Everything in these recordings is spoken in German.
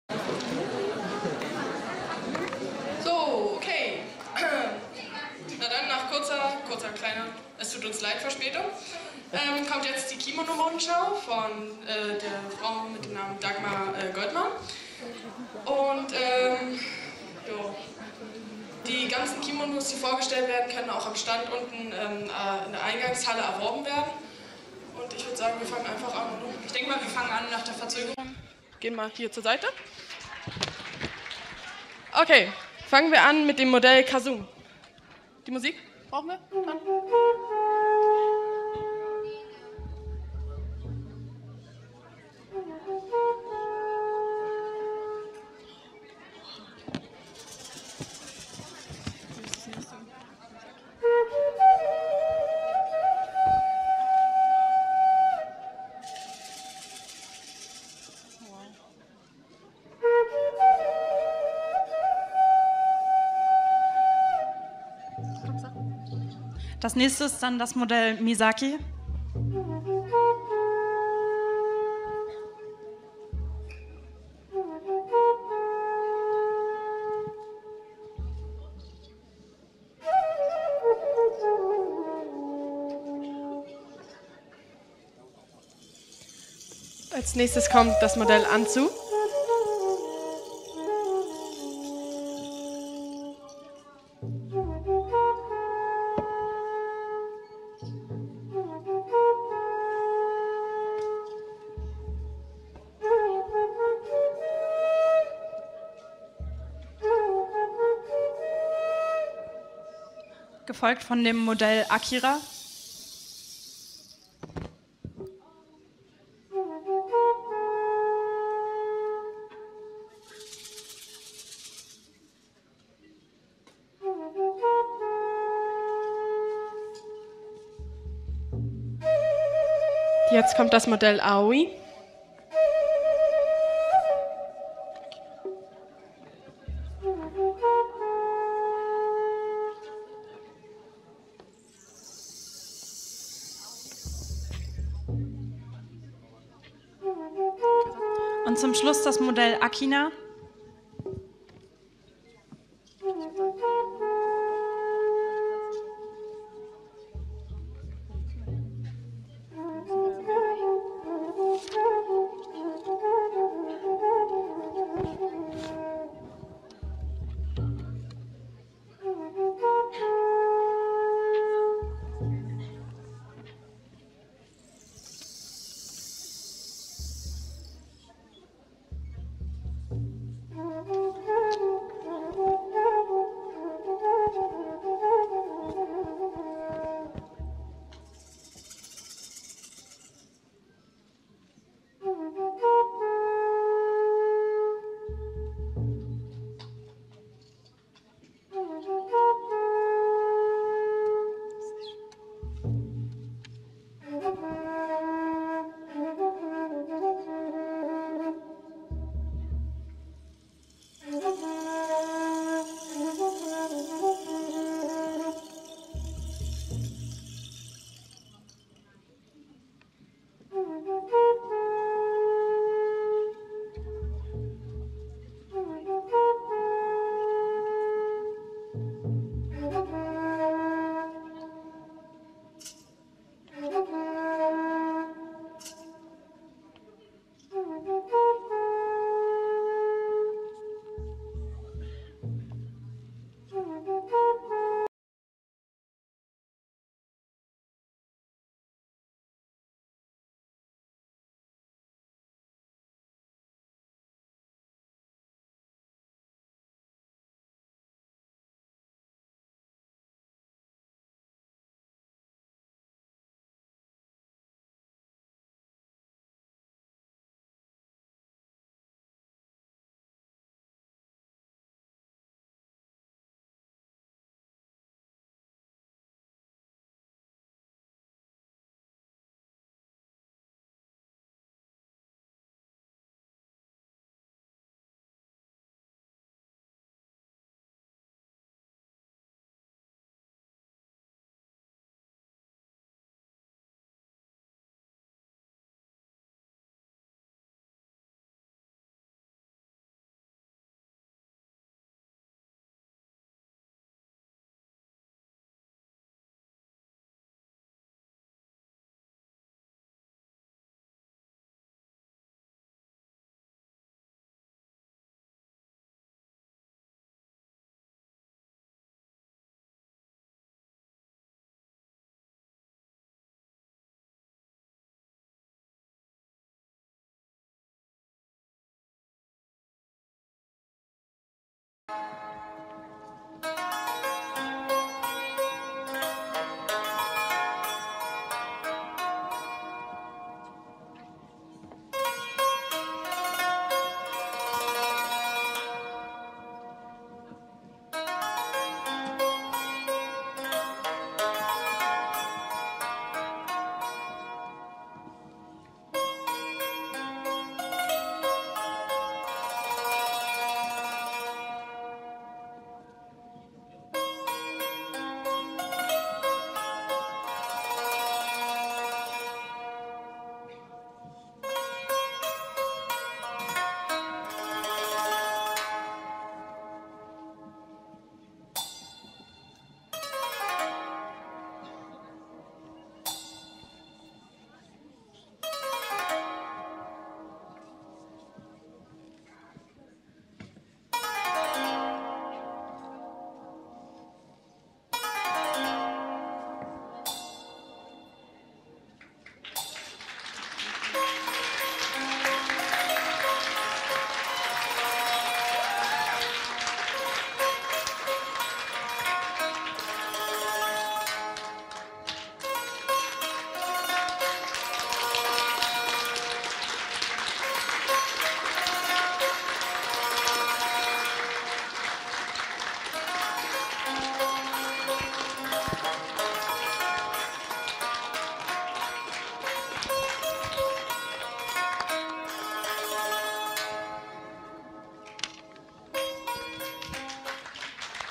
So, okay. Na dann, nach kurzer kleiner, es tut uns leid, Verspätung, kommt jetzt die Kimono-Modenschau von der Frau mit dem Namen Dagmar Goldmann. Und jo, die ganzen Kimonos, die vorgestellt werden, können auch am Stand unten in der Eingangshalle erworben werden. Und ich würde sagen, wir fangen einfach an. Ich denke mal, wir fangen an nach der Verzögerung. Gehen mal hier zur Seite. Okay, fangen wir an mit dem Modell Kazum. Die Musik brauchen wir? Dann. Das nächste ist dann das Modell Misaki. Als nächstes kommt das Modell Anzu. Gefolgt von dem Modell Akira. Jetzt kommt das Modell Aoi. Und zum Schluss das Modell Akina.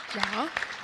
Ja.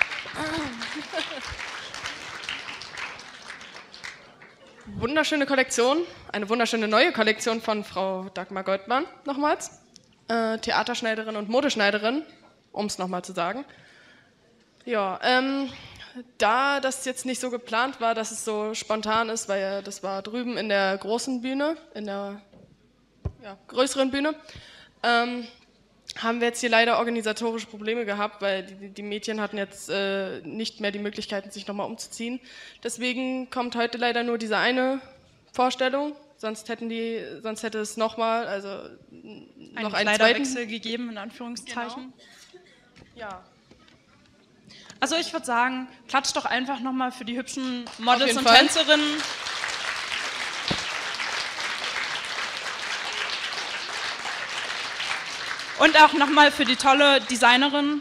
Wunderschöne Kollektion, eine wunderschöne neue Kollektion von Frau Dagmar Goldmann, nochmals. Theaterschneiderin und Modeschneiderin, um es nochmal zu sagen. Ja, da das jetzt nicht so geplant war, dass es so spontan ist, weil ja, das war drüben in der großen Bühne, in der größeren Bühne, haben wir jetzt hier leider organisatorische Probleme gehabt, weil die Mädchen hatten jetzt nicht mehr die Möglichkeiten, sich nochmal umzuziehen. Deswegen kommt heute leider nur diese eine Vorstellung, sonst hätte es nochmal, also noch einen Kleiderwechsel gegeben, in Anführungszeichen. Genau. Ja. Also ich würde sagen, klatscht doch einfach nochmal für die hübschen Models und Fall. Tänzerinnen. Und auch nochmal für die tolle Designerin.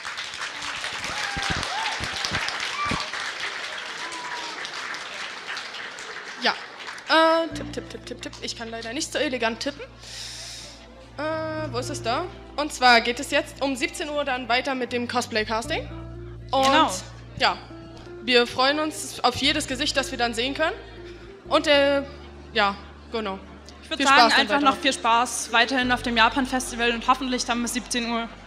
Ja, tipp. Ich kann leider nicht so elegant tippen. Wo ist es da? Und zwar geht es jetzt um 17 Uhr dann weiter mit dem Cosplay-Casting. Und Genau. ja, wir freuen uns auf jedes Gesicht, das wir dann sehen können. Und ja, genau. Ich würde sagen, einfach noch viel Spaß weiterhin auf dem Japan-Festival und hoffentlich dann bis 17 Uhr.